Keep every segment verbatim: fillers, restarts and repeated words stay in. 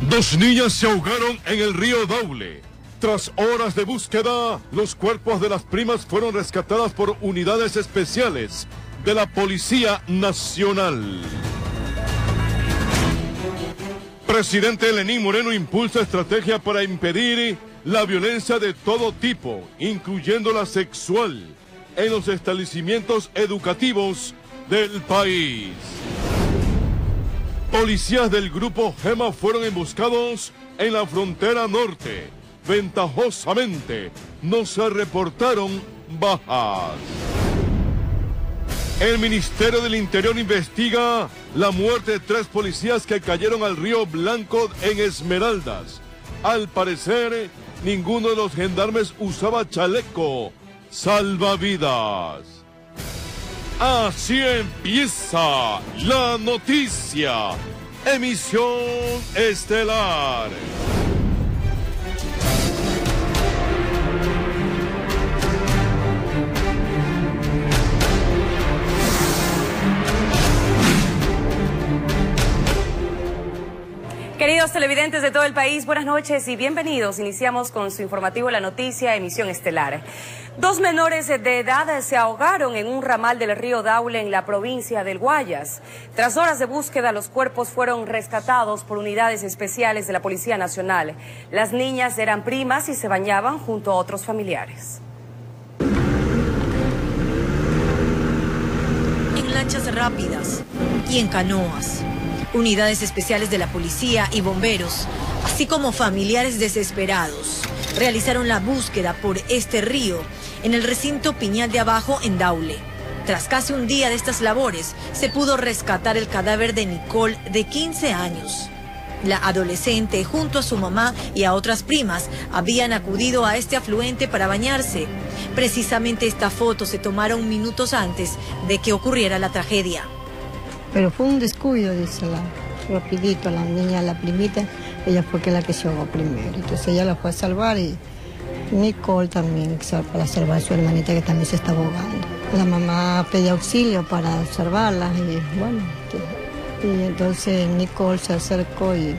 Dos niñas se ahogaron en el río Daule. Tras horas de búsqueda, los cuerpos de las primas fueron rescatadas por unidades especiales de la Policía Nacional. Presidente Lenín Moreno impulsa estrategia para impedir la violencia de todo tipo, incluyendo la sexual, en los establecimientos educativos del país. Policías del grupo Gema fueron emboscados en la frontera norte. Ventajosamente, no se reportaron bajas. El Ministerio del Interior investiga la muerte de tres policías que cayeron al río Blanco en Esmeraldas. Al parecer, ninguno de los gendarmes usaba chaleco salvavidas. Así empieza la noticia. Emisión estelar. Queridos televidentes de todo el país, buenas noches y bienvenidos. Iniciamos con su informativo La Noticia, emisión estelar. Dos menores de edad se ahogaron en un ramal del río Daule en la provincia del Guayas. Tras horas de búsqueda, los cuerpos fueron rescatados por unidades especiales de la Policía Nacional. Las niñas eran primas y se bañaban junto a otros familiares. En lanchas rápidas y en canoas, unidades especiales de la policía y bomberos, así como familiares desesperados, realizaron la búsqueda por este río en el recinto Piñal de Abajo en Daule. Tras casi un día de estas labores, se pudo rescatar el cadáver de Nicole, de quince años. La adolescente, junto a su mamá y a otras primas, habían acudido a este afluente para bañarse. Precisamente esta foto se tomaron minutos antes de que ocurriera la tragedia. Pero fue un descuido, dice la, rapidito, la niña, la primita, ella fue que la que se ahogó primero. Entonces ella la fue a salvar y Nicole también para salvar a su hermanita que también se estaba ahogando. La mamá pidió auxilio para salvarla y bueno, y entonces Nicole se acercó y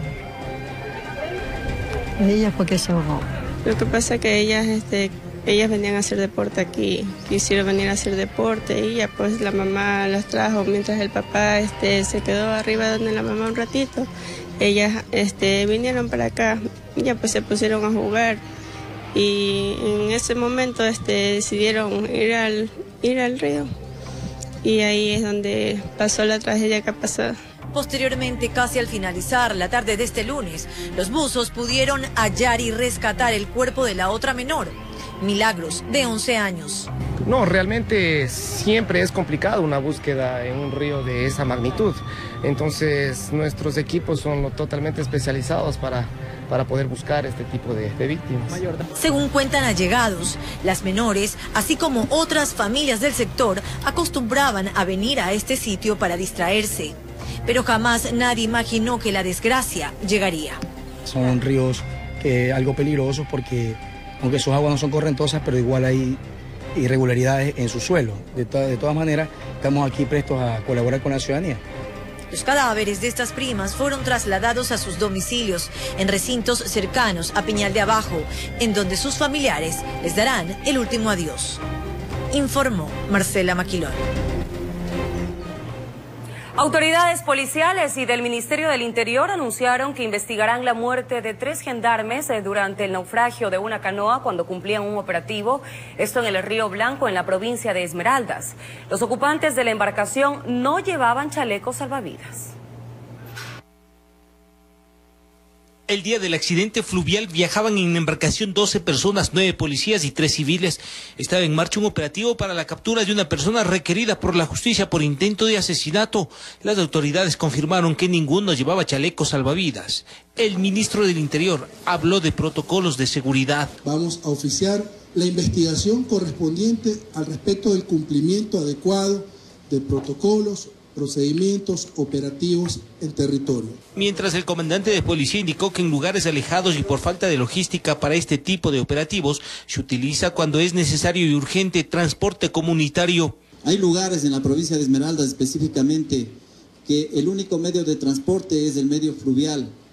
ella fue que se ahogó. Lo que pasa es que ellas, este, ellas venían a hacer deporte aquí, quisieron venir a hacer deporte y ya pues la mamá las trajo mientras el papá este, se quedó arriba donde la mamá un ratito. Ellas este, vinieron para acá, ya pues se pusieron a jugar y en ese momento este, decidieron ir al, ir al río y ahí es donde pasó la tragedia que ha pasado. Posteriormente, casi al finalizar la tarde de este lunes, los buzos pudieron hallar y rescatar el cuerpo de la otra menor, Milagros, de once años. No, realmente siempre es complicado una búsqueda en un río de esa magnitud. Entonces, nuestros equipos son totalmente especializados para, para poder buscar este tipo de, de víctimas. Según cuentan allegados, las menores, así como otras familias del sector, acostumbraban a venir a este sitio para distraerse. Pero jamás nadie imaginó que la desgracia llegaría. Son ríos eh, algo peligrosos porque, aunque sus aguas no son correntosas, pero igual hay irregularidades en su suelo. De, to de todas maneras, estamos aquí prestos a colaborar con la ciudadanía. Los cadáveres de estas primas fueron trasladados a sus domicilios en recintos cercanos a Piñal de Abajo, en donde sus familiares les darán el último adiós. Informó Marcela Maquilón. Autoridades policiales y del Ministerio del Interior anunciaron que investigarán la muerte de tres gendarmes durante el naufragio de una canoa cuando cumplían un operativo, esto en el Río Blanco, en la provincia de Esmeraldas. Los ocupantes de la embarcación no llevaban chalecos salvavidas. El día del accidente fluvial viajaban en embarcación doce personas, nueve policías y tres civiles. Estaba en marcha un operativo para la captura de una persona requerida por la justicia por intento de asesinato. Las autoridades confirmaron que ninguno llevaba chalecos salvavidas. El ministro del Interior habló de protocolos de seguridad. Vamos a oficiar la investigación correspondiente al respecto del cumplimiento adecuado de protocolos, procedimientos operativos en territorio. Mientras el comandante de policía indicó que en lugares alejados y por falta de logística para este tipo de operativos, se utiliza cuando es necesario y urgente transporte comunitario. Hay lugares en la provincia de Esmeraldas específicamente que el único medio de transporte es el medio fluvial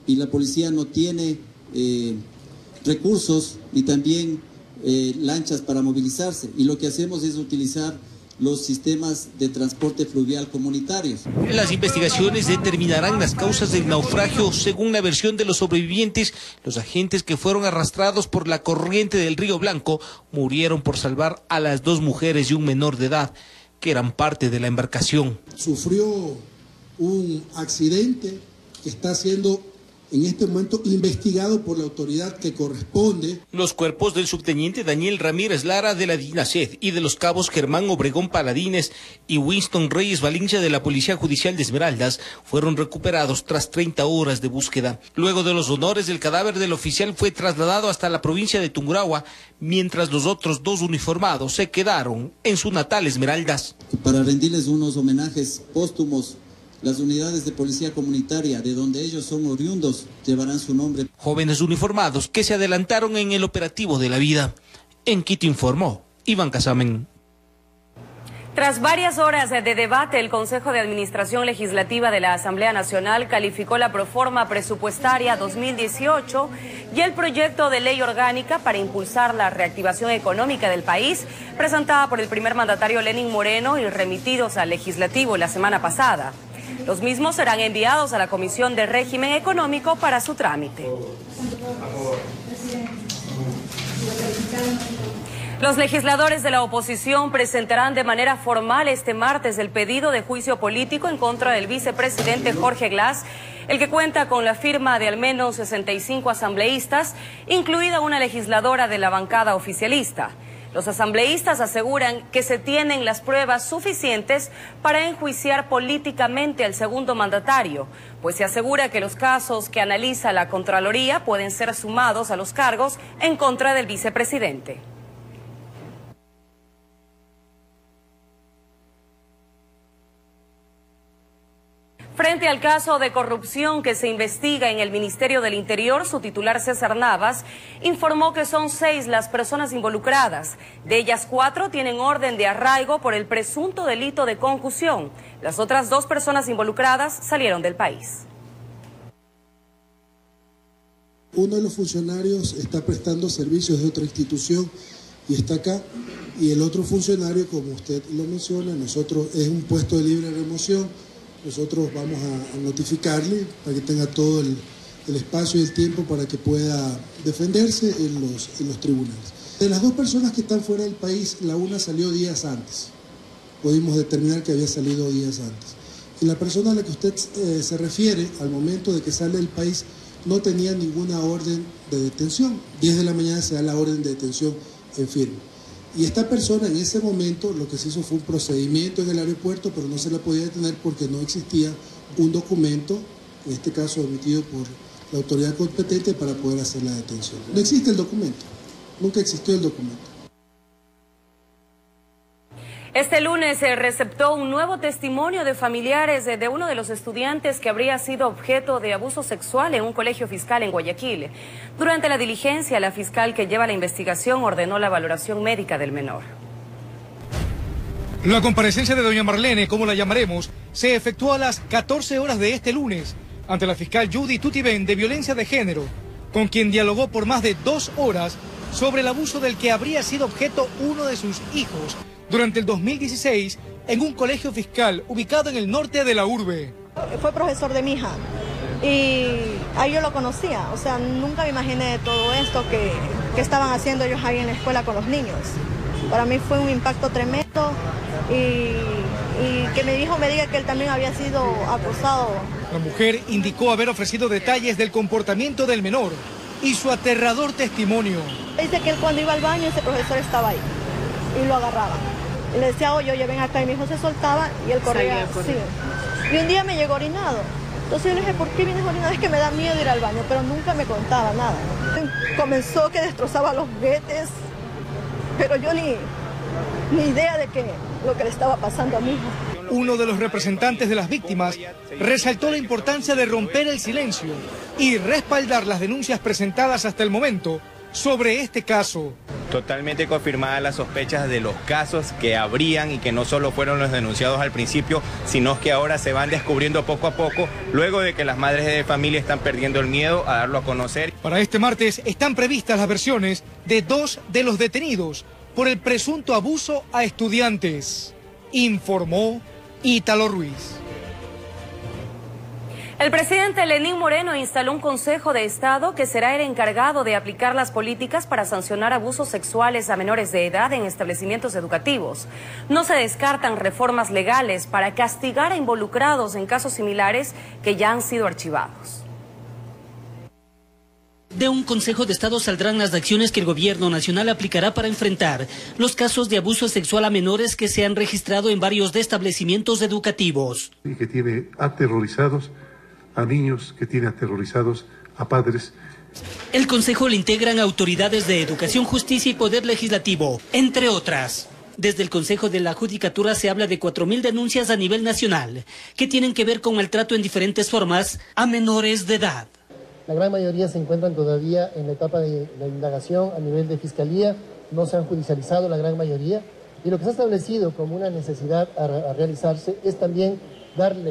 y la policía no tiene eh, recursos y también eh, lanchas para movilizarse. Y lo que hacemos es utilizar los sistemas de transporte fluvial comunitarios. Las investigaciones determinarán las causas del naufragio. Según la versión de los sobrevivientes, los agentes que fueron arrastrados por la corriente del Río Blanco murieron por salvar a las dos mujeres y un menor de edad que eran parte de la embarcación. Sufrió un accidente que está siendo en este momento investigado por la autoridad que corresponde. Los cuerpos del subteniente Daniel Ramírez Lara de la DINASED y de los cabos Germán Obregón Paladines y Winston Reyes Valencia de la Policía Judicial de Esmeraldas fueron recuperados tras treinta horas de búsqueda. Luego de los honores, el cadáver del oficial fue trasladado hasta la provincia de Tungurahua, mientras los otros dos uniformados se quedaron en su natal Esmeraldas. Para rendirles unos homenajes póstumos, las unidades de policía comunitaria, de donde ellos son oriundos, llevarán su nombre. Jóvenes uniformados que se adelantaron en el operativo de la vida. En Quito informó Iván Casamen. Tras varias horas de debate, el Consejo de Administración Legislativa de la Asamblea Nacional calificó la proforma presupuestaria dos mil dieciocho y el proyecto de ley orgánica para impulsar la reactivación económica del país, presentada por el primer mandatario Lenín Moreno y remitidos al Legislativo la semana pasada. Los mismos serán enviados a la Comisión de Régimen Económico para su trámite. Los legisladores de la oposición presentarán de manera formal este martes el pedido de juicio político en contra del vicepresidente Jorge Glass, el que cuenta con la firma de al menos sesenta y cinco asambleístas, incluida una legisladora de la bancada oficialista. Los asambleístas aseguran que se tienen las pruebas suficientes para enjuiciar políticamente al segundo mandatario, pues se asegura que los casos que analiza la Contraloría pueden ser sumados a los cargos en contra del vicepresidente. Frente al caso de corrupción que se investiga en el Ministerio del Interior, su titular César Navas informó que son seis las personas involucradas. De ellas, cuatro tienen orden de arraigo por el presunto delito de concusión. Las otras dos personas involucradas salieron del país. Uno de los funcionarios está prestando servicios de otra institución y está acá. Y el otro funcionario, como usted lo menciona, nosotros es un puesto de libre remoción. Nosotros vamos a, a notificarle para que tenga todo el, el espacio y el tiempo para que pueda defenderse en los, en los tribunales. De las dos personas que están fuera del país, la una salió días antes. Pudimos determinar que había salido días antes. Y la persona a la que usted eh, se refiere, al momento de que sale del país, no tenía ninguna orden de detención. diez de la mañana se da la orden de detención en firme. Y esta persona en ese momento lo que se hizo fue un procedimiento en el aeropuerto, pero no se la podía detener porque no existía un documento, en este caso emitido por la autoridad competente, para poder hacer la detención. No existe el documento, nunca existió el documento. Este lunes se receptó un nuevo testimonio de familiares de uno de los estudiantes que habría sido objeto de abuso sexual en un colegio fiscal en Guayaquil. Durante la diligencia, la fiscal que lleva la investigación ordenó la valoración médica del menor. La comparecencia de doña Marlene, como la llamaremos, se efectuó a las catorce horas de este lunes ante la fiscal Judy Tutibén de violencia de género, con quien dialogó por más de dos horas sobre el abuso del que habría sido objeto uno de sus hijos durante el dos mil dieciséis en un colegio fiscal ubicado en el norte de la urbe. Fue profesor de mi hija y ahí yo lo conocía, o sea, nunca me imaginé de todo esto que, que estaban haciendo ellos ahí en la escuela con los niños. Para mí fue un impacto tremendo y, y que mi hijo me diga que él también había sido acusado. La mujer indicó haber ofrecido detalles del comportamiento del menor y su aterrador testimonio. Dice que él cuando iba al baño ese profesor estaba ahí y lo agarraba. Y le decía, oye, oye, ven acá, y mi hijo se soltaba y él corría. Sí. Y un día me llegó orinado. Entonces yo le dije, ¿por qué vienes orinado? Es que me da miedo ir al baño, pero nunca me contaba nada. Comenzó que destrozaba los juguetes, pero yo ni, ni idea de que lo que le estaba pasando a mi hijo. Uno de los representantes de las víctimas resaltó la importancia de romper el silencio y respaldar las denuncias presentadas hasta el momento sobre este caso. Totalmente confirmadas las sospechas de los casos que habrían y que no solo fueron los denunciados al principio, sino que ahora se van descubriendo poco a poco, luego de que las madres de familia están perdiendo el miedo a darlo a conocer. Para este martes están previstas las versiones de dos de los detenidos por el presunto abuso a estudiantes, informó Ítalo Ruiz. El presidente Lenín Moreno instaló un Consejo de Estado que será el encargado de aplicar las políticas para sancionar abusos sexuales a menores de edad en establecimientos educativos. No se descartan reformas legales para castigar a involucrados en casos similares que ya han sido archivados. De un Consejo de Estado saldrán las acciones que el gobierno nacional aplicará para enfrentar los casos de abuso sexual a menores que se han registrado en varios de establecimientos educativos. Y que tiene aterrorizados a niños, que tiene aterrorizados a padres. El Consejo le integran autoridades de Educación, Justicia y Poder Legislativo, entre otras. Desde el Consejo de la Judicatura se habla de cuatro mil denuncias a nivel nacional, que tienen que ver con maltrato en diferentes formas a menores de edad. La gran mayoría se encuentran todavía en la etapa de la indagación a nivel de fiscalía, no se han judicializado la gran mayoría, y lo que se ha establecido como una necesidad a, a realizarse es también darle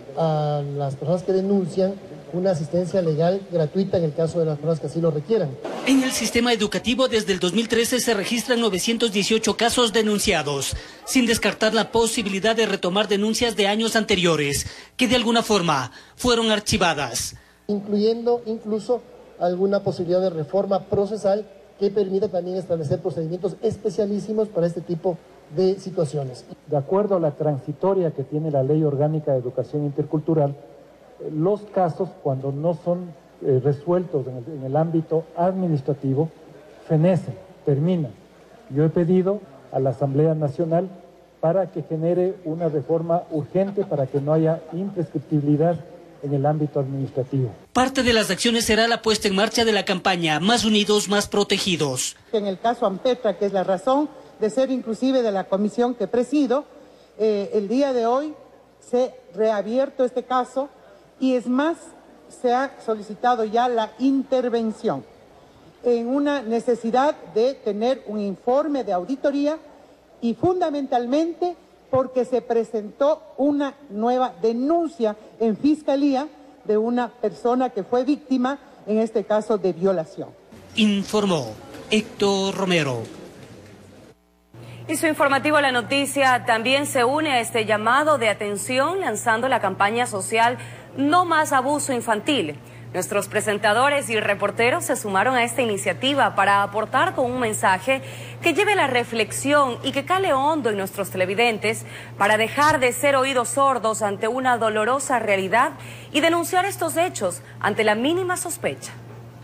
a las personas que denuncian una asistencia legal gratuita en el caso de las personas que así lo requieran. En el sistema educativo desde el dos mil trece se registran novecientos dieciocho casos denunciados, sin descartar la posibilidad de retomar denuncias de años anteriores, que de alguna forma fueron archivadas. Incluyendo incluso alguna posibilidad de reforma procesal que permita también establecer procedimientos especialísimos para este tipo de situaciones. De acuerdo a la transitoria que tiene la Ley Orgánica de Educación Intercultural, los casos cuando no son eh, resueltos en el, en el ámbito administrativo, fenecen, terminan. Yo he pedido a la Asamblea Nacional para que genere una reforma urgente para que no haya imprescriptibilidad en el ámbito administrativo. Parte de las acciones será la puesta en marcha de la campaña Más Unidos, Más Protegidos. En el caso Ampetra, que es la razón de ser inclusive de la comisión que presido, eh, el día de hoy se ha reabierto este caso y es más, se ha solicitado ya la intervención en una necesidad de tener un informe de auditoría y fundamentalmente porque se presentó una nueva denuncia en fiscalía de una persona que fue víctima, en este caso de violación. Informó Héctor Romero. Y su informativo La Noticia también se une a este llamado de atención lanzando la campaña social No Más Abuso Infantil. Nuestros presentadores y reporteros se sumaron a esta iniciativa para aportar con un mensaje que lleve la reflexión y que cale hondo en nuestros televidentes para dejar de ser oídos sordos ante una dolorosa realidad y denunciar estos hechos ante la mínima sospecha.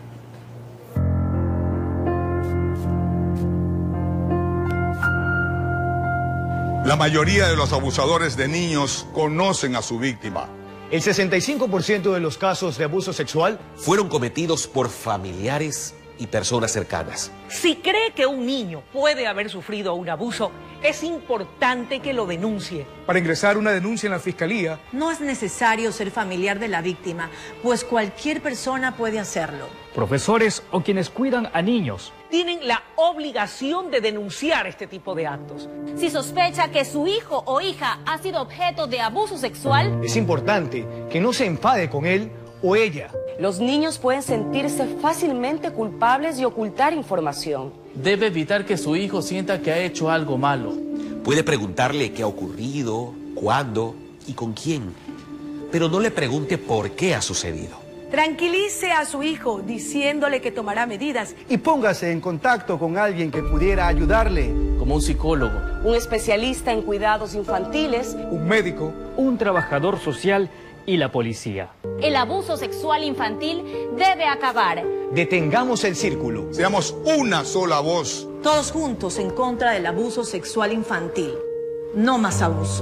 La mayoría de los abusadores de niños conocen a su víctima. El sesenta y cinco por ciento de los casos de abuso sexual fueron cometidos por familiares y personas cercanas. Si cree que un niño puede haber sufrido un abuso, es importante que lo denuncie. Para ingresar una denuncia en la fiscalía, no es necesario ser familiar de la víctima, pues cualquier persona puede hacerlo. Profesores o quienes cuidan a niños tienen la obligación de denunciar este tipo de actos. Si sospecha que su hijo o hija ha sido objeto de abuso sexual, es importante que no se enfade con él o ella. Los niños pueden sentirse fácilmente culpables y ocultar información. Debe evitar que su hijo sienta que ha hecho algo malo. Puede preguntarle qué ha ocurrido, cuándo y con quién, pero no le pregunte por qué ha sucedido. Tranquilice a su hijo diciéndole que tomará medidas. Y póngase en contacto con alguien que pudiera ayudarle. Como un psicólogo, un especialista en cuidados infantiles, un médico, un trabajador social y la policía. El abuso sexual infantil debe acabar. Detengamos el círculo. Seamos una sola voz. Todos juntos en contra del abuso sexual infantil. No más abuso.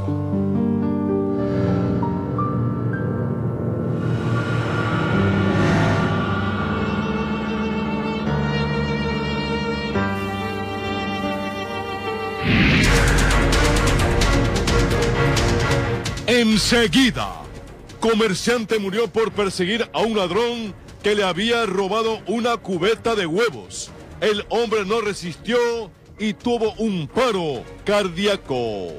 Enseguida, comerciante murió por perseguir a un ladrón que le había robado una cubeta de huevos. el hombre no resistió y tuvo un paro cardíaco.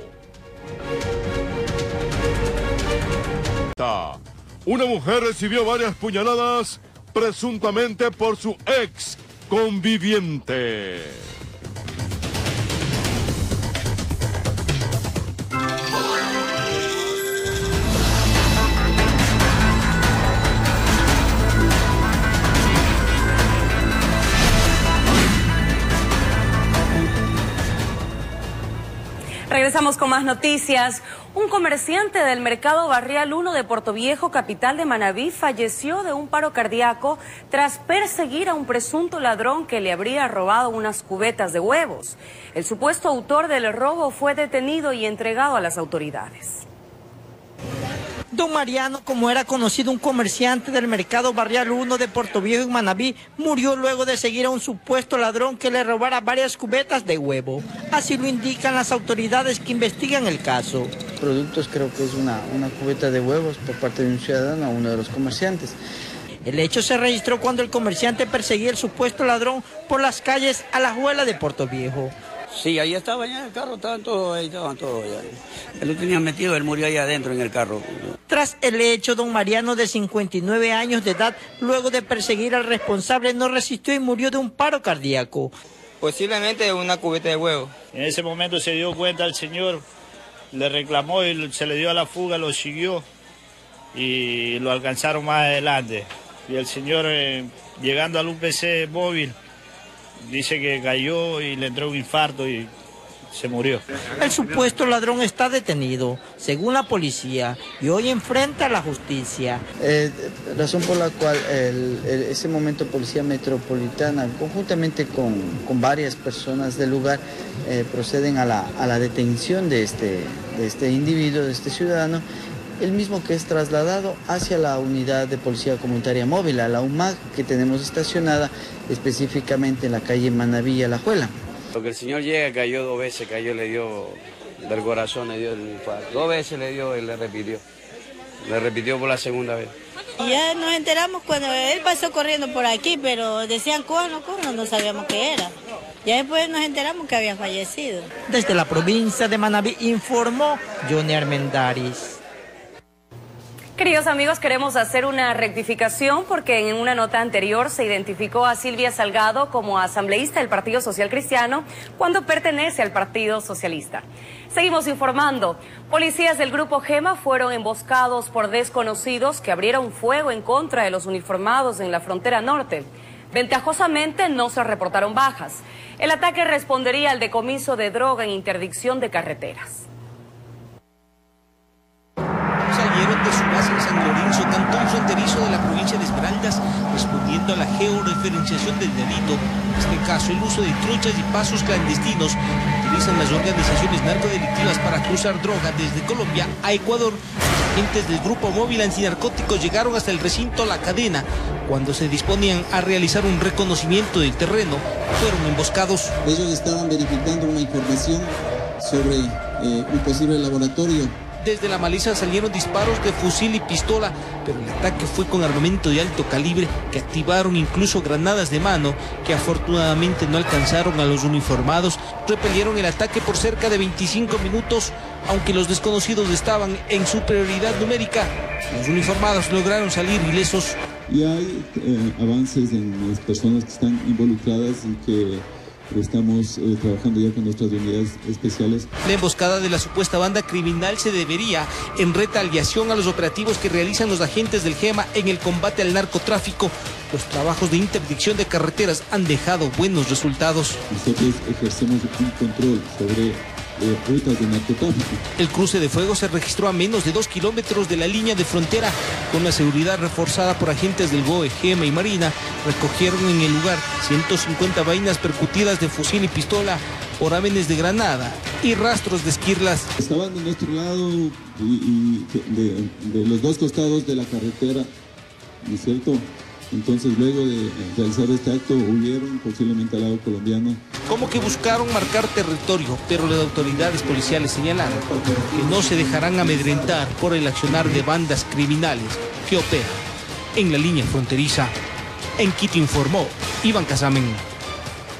Una mujer recibió varias puñaladas presuntamente por su ex conviviente. Regresamos con más noticias. Un comerciante del mercado Barrial uno de Portoviejo, capital de Manabí, falleció de un paro cardíaco tras perseguir a un presunto ladrón que le habría robado unas cubetas de huevos. El supuesto autor del robo fue detenido y entregado a las autoridades. Don Mariano, como era conocido, un comerciante del mercado Barrial uno de Portoviejo en Manabí, murió luego de seguir a un supuesto ladrón que le robara varias cubetas de huevo. Así lo indican las autoridades que investigan el caso. Productos, creo que es una, una cubeta de huevos por parte de un ciudadano a uno de los comerciantes. El hecho se registró cuando el comerciante perseguía al supuesto ladrón por las calles Alajuela de Portoviejo. Sí, ahí estaba ya el carro, estaban todos ahí, estaban todos allá. Él lo tenía metido, él murió ahí adentro en el carro. Tras el hecho, don Mariano, de cincuenta y nueve años de edad, luego de perseguir al responsable, no resistió y murió de un paro cardíaco. Posiblemente una cubeta de huevo. En ese momento se dio cuenta el señor, le reclamó y se le dio a la fuga, lo siguió y lo alcanzaron más adelante. Y el señor, eh, llegando al U P C móvil, dice que cayó y le entró un infarto y se murió. El supuesto ladrón está detenido, según la policía, y hoy enfrenta a la justicia. Eh, razón por la cual el, el, ese momento Policía Metropolitana, conjuntamente con, con varias personas del lugar, eh, proceden a la, a la detención de este, de este individuo, de este ciudadano, el mismo que es trasladado hacia la unidad de Policía Comunitaria Móvil, a la U M A C, que tenemos estacionada específicamente en la calle Manabí, Alajuela. Lo que el señor llega, cayó dos veces, cayó, le dio del corazón, le dio el infarto. Dos veces le dio y le repitió. Le repitió por la segunda vez. Y ya nos enteramos cuando él pasó corriendo por aquí, pero decían corno, corno, no sabíamos qué era. Ya después nos enteramos que había fallecido. Desde la provincia de Manabí informó Johnny Armendáriz. Queridos amigos, queremos hacer una rectificación porque en una nota anterior se identificó a Silvia Salgado como asambleísta del Partido Social Cristiano cuando pertenece al Partido Socialista. Seguimos informando. Policías del Grupo Gema fueron emboscados por desconocidos que abrieron fuego en contra de los uniformados en la frontera norte. Ventajosamente no se reportaron bajas. El ataque respondería al decomiso de droga en interdicción de carreteras. Salieron de su base en San Lorenzo, cantón fronterizo de la provincia de Esmeraldas, respondiendo a la georreferenciación del delito. En este caso, el uso de trochas y pasos clandestinos que utilizan las organizaciones narcodelictivas para cruzar droga desde Colombia a Ecuador. Los agentes del Grupo Móvil Antinarcóticos llegaron hasta el recinto La Cadena. Cuando se disponían a realizar un reconocimiento del terreno, fueron emboscados. Ellos estaban verificando una información sobre eh, un posible laboratorio. Desde la Maliza salieron disparos de fusil y pistola, pero el ataque fue con armamento de alto calibre que activaron incluso granadas de mano que afortunadamente no alcanzaron a los uniformados. Repelieron el ataque por cerca de veinticinco minutos, aunque los desconocidos estaban en superioridad numérica. Los uniformados lograron salir ilesos. Y hay eh, avances en las personas que están involucradas y que estamos eh, trabajando ya con nuestras unidades especiales. La emboscada de la supuesta banda criminal se debería en retaliación a los operativos que realizan los agentes del Gema en el combate al narcotráfico. Los trabajos de interdicción de carreteras han dejado buenos resultados. Nosotros ejercemos un control sobre Eh, rutas de narcotráfico. El cruce de fuego se registró a menos de dos kilómetros de la línea de frontera. Con la seguridad reforzada por agentes del G O E, Gema y Marina, recogieron en el lugar ciento cincuenta vainas percutidas de fusil y pistola, orámenes de granada y rastros de esquirlas. Estaban de nuestro lado y, y de, de los dos costados de la carretera, ¿no es cierto? Entonces, luego de realizar este acto, huyeron posiblemente al lado colombiano. Como que buscaron marcar territorio, pero las autoridades policiales señalaron que no se dejarán amedrentar por el accionar de bandas criminales que operan en la línea fronteriza. En Quito informó Iván Casamen.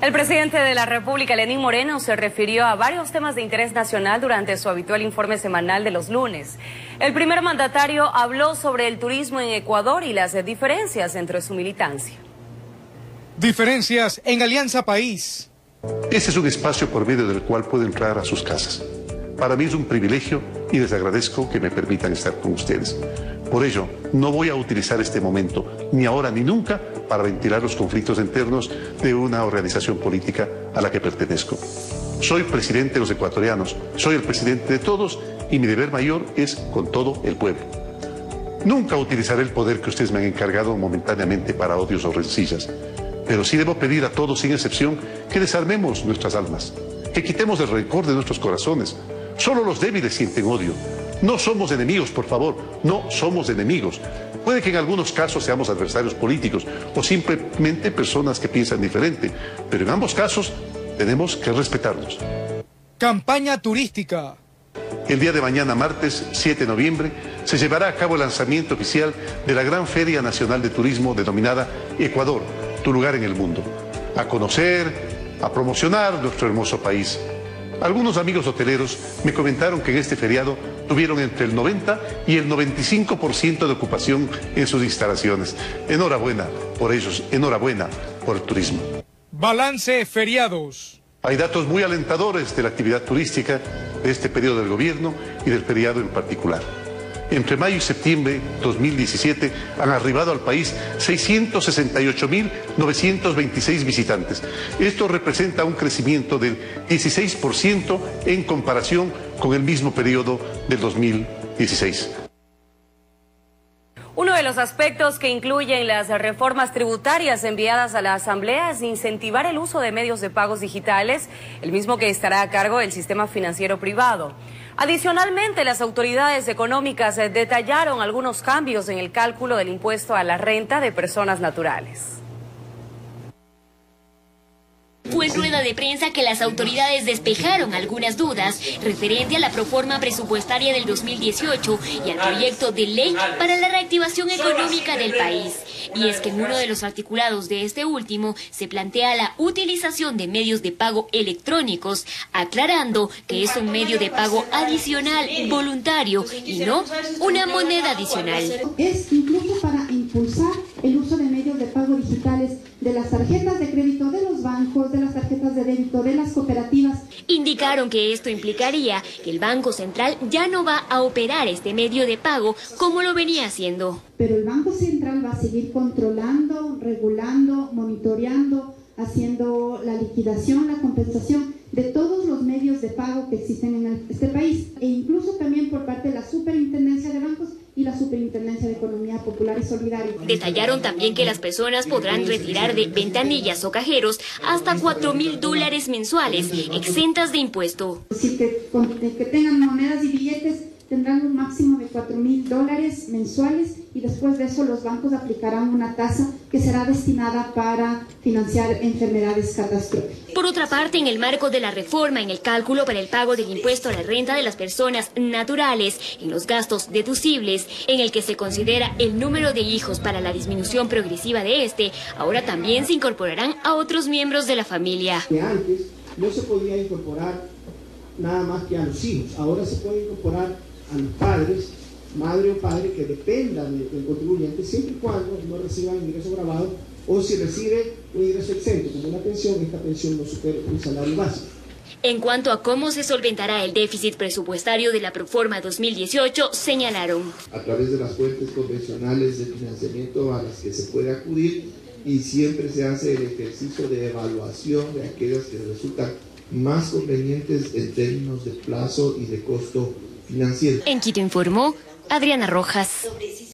El presidente de la República, Lenín Moreno, se refirió a varios temas de interés nacional durante su habitual informe semanal de los lunes. El primer mandatario habló sobre el turismo en Ecuador y las diferencias entre su militancia. Diferencias en Alianza País. Ese es un espacio por medio del cual puedo entrar a sus casas. Para mí es un privilegio y les agradezco que me permitan estar con ustedes. Por ello, no voy a utilizar este momento, ni ahora ni nunca, para ventilar los conflictos internos de una organización política a la que pertenezco. Soy presidente de los ecuatorianos, soy el presidente de todos y mi deber mayor es con todo el pueblo. Nunca utilizaré el poder que ustedes me han encargado momentáneamente para odios o rencillas, pero sí debo pedir a todos sin excepción que desarmemos nuestras almas, que quitemos el rencor de nuestros corazones. Solo los débiles sienten odio. No somos enemigos, por favor, no somos enemigos. Puede que en algunos casos seamos adversarios políticos o simplemente personas que piensan diferente, pero en ambos casos tenemos que respetarnos. Campaña turística. El día de mañana, martes siete de noviembre, se llevará a cabo el lanzamiento oficial de la Gran Feria Nacional de Turismo denominada Ecuador, tu lugar en el mundo. A conocer, a promocionar nuestro hermoso país. Algunos amigos hoteleros me comentaron que en este feriado tuvieron entre el noventa y el noventa y cinco por ciento de ocupación en sus instalaciones. Enhorabuena por ellos, enhorabuena por el turismo. Balance feriados. Hay datos muy alentadores de la actividad turística de este periodo del gobierno y del feriado en particular. Entre mayo y septiembre de dos mil diecisiete han arribado al país seiscientos sesenta y ocho mil novecientos veintiséis visitantes. Esto representa un crecimiento del dieciséis por ciento en comparación con el mismo periodo del dos mil dieciséis. Uno de los aspectos que incluyen las reformas tributarias enviadas a la Asamblea es incentivar el uso de medios de pagos digitales, el mismo que estará a cargo del sistema financiero privado. Adicionalmente, las autoridades económicas detallaron algunos cambios en el cálculo del impuesto a la renta de personas naturales. Fue en rueda de prensa que las autoridades despejaron algunas dudas referente a la proforma presupuestaria del dos mil dieciocho y al proyecto de ley para la reactivación económica del país. Y es que en uno de los articulados de este último se plantea la utilización de medios de pago electrónicos, aclarando que es un medio de pago adicional, voluntario y no una moneda adicional. Es incluso para impulsar el uso de medios de pago digitales de las tarjetas de crédito de los bancos, de las tarjetas de débito de las cooperativas. Indicaron que esto implicaría que el Banco Central ya no va a operar este medio de pago como lo venía haciendo. Pero el Banco Central va a seguir controlando, regulando, monitoreando, haciendo la liquidación, la compensación de todos los medios de pago que existen en este país, e incluso también por parte de la Superintendencia de Bancos y la Superintendencia de Economía Popular y Solidaria. Detallaron también que las personas podrán retirar de ventanillas o cajeros hasta cuatro mil dólares mensuales, exentas de impuesto. Es decir, que, que tengan monedas y billetes tendrán un máximo de cuatro mil dólares mensuales y después de eso los bancos aplicarán una tasa que será destinada para financiar enfermedades catastróficas. Por otra parte, en el marco de la reforma en el cálculo para el pago del impuesto a la renta de las personas naturales en los gastos deducibles, en el que se considera el número de hijos para la disminución progresiva de este, ahora también se incorporarán a otros miembros de la familia. Que antes no se podía incorporar nada más que a los hijos, ahora se puede incorporar a los padres, madre o padre que dependan del, del contribuyente siempre y cuando no reciban ingreso grabado o si recibe un ingreso exento como una pensión, esta pensión no supere un salario básico. En cuanto a cómo se solventará el déficit presupuestario de la Proforma dos mil dieciocho, señalaron. A través de las fuentes convencionales de financiamiento a las que se puede acudir y siempre se hace el ejercicio de evaluación de aquellas que resultan más convenientes en términos de plazo y de costo financiero. En Quito informó Adriana Rojas.